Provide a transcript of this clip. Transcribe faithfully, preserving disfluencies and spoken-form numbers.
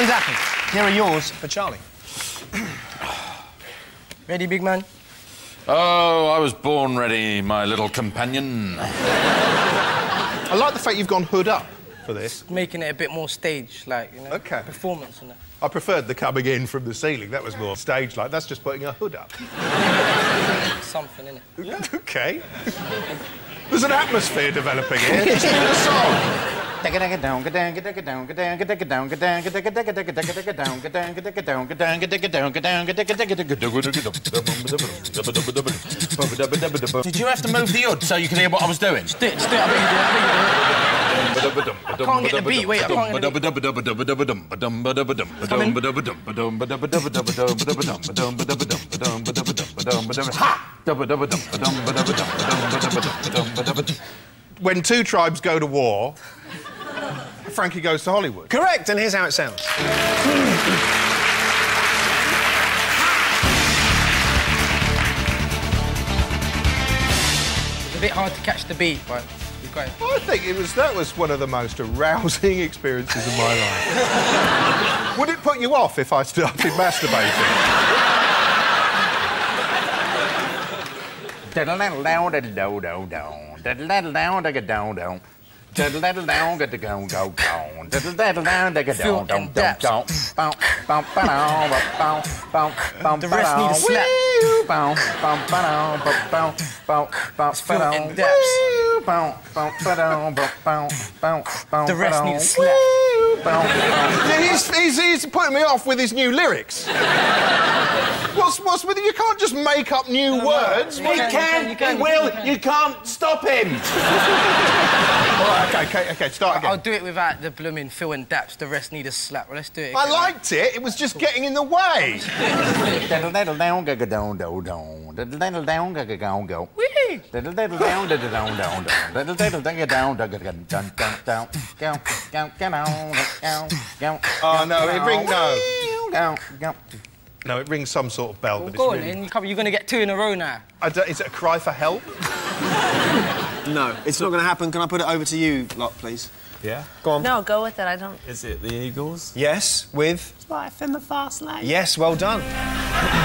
and Dappy, here are yours for Charlie. Ready, big man? Oh, I was born ready, my little companion. I like the fact you've gone hood up for this. Making it a bit more stage, like, you know, okay. performance and that. I preferred the coming in from the ceiling. That was more stage-like. That's just putting a hood up. Something, innit? Yeah. OK. There's an atmosphere developing here. Just give it a song. Did you have to move the hood so you could hear what I was doing? Just do it, just do it. I bet you do it, I bet you do it. I can't get the beat, wait, I can't get the beat. When two tribes go to war, Frankie goes to Hollywood. Correct, and here's how it sounds. It's a bit hard to catch the beat, but you've got it. I think it was that was one of the most arousing experiences of my life. Would it put you off if I started masturbating? The rest need a slap. The rest need a slap. he's, he's, he's putting me off with his new lyrics. What's, what's with it? You can't just make up new no, words. No, he can, can, you can, he will. You, can. You can't stop him. All right, OK, OK, OK, start again. I'll do it without the blooming Phil and Daps. The rest need a slap. Well, let's do it again. I liked it. It was just getting in the way. Oh, no, it rings... No. No, it rings some sort of bell, well, but go it's on, really... then. You're going to get two in a row now. I don't, is it a cry for help? No, it's not going to happen. Can I put it over to you lot, please? Yeah? Go on. No, go with it. I don't... Is it the Eagles? Yes, with... Life in the Fast Lane. Yes, well done.